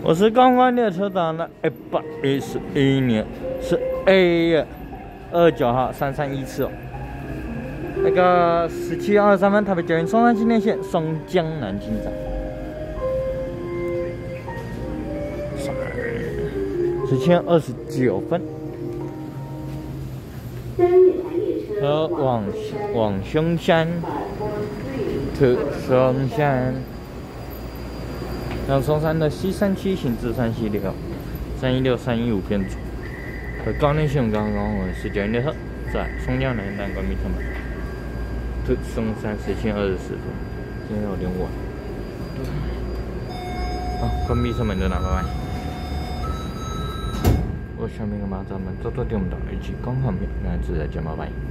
我是刚刚列车长的111年是2月29号3314哦。那个17月23分，台北捷运松山新田线松江南京站。17月29分，和往松山去松山。 让松山的西山区行至376、316、315偏左。和高内线刚刚我是9列车，在松江南站关闭车门。至松山17月24分，今天有点晚。好，关闭车门就拿，拜拜。我下面个马站门，走点不到，一起刚好面，那自再见，拜拜。